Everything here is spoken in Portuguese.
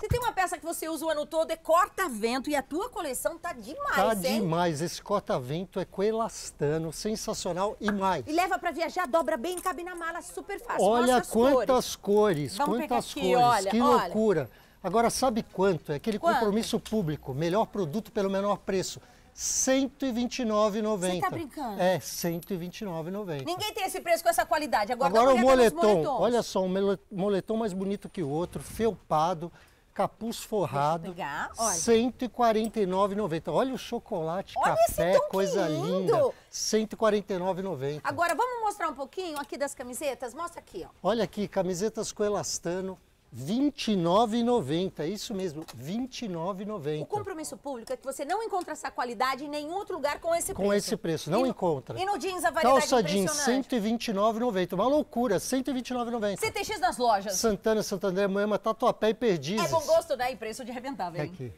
Se tem uma peça que você usa o ano todo, é corta-vento e a tua coleção tá demais, Tá hein? demais. Esse corta-vento é coelastano, sensacional e mais. E leva pra viajar, dobra bem, cabe na mala, super fácil. Olha Mostra as cores. quantas cores, Vamos pegar quantas aqui, cores. olha, Que olha. loucura. Agora, sabe quanto? É aquele Quanto? compromisso público. Melhor produto pelo menor preço. R$ 129,90. Você tá brincando? É, R$ 129,90. Ninguém tem esse preço com essa qualidade. Agora, Agora dá o uma olhada nos moletom. moletons. Olha só, um moletom mais bonito que o outro, felpado, capuz forrado. Deixa eu pegar, olha. R$ 149,90. Olha o chocolate, Olha esse café, tom, que coisa lindo. linda. R$ 149,90. Agora, vamos mostrar um pouquinho aqui das camisetas? Mostra aqui, ó. Olha aqui, camisetas coelastano, R$ 29,90. Isso mesmo, R$ 29,90. O compromisso público é que você não encontra essa qualidade em nenhum outro lugar com esse preço. Com esse preço, não E no- encontra. E no jeans a variedade Calça jeans, impressionante. R$ 129,90. Uma loucura, R$ 129,90. CTX nas lojas. Santana, Santander, Moema, Tatuapé e Perdizes. É bom gosto, né? E preço de arrebentar, velho. Aqui.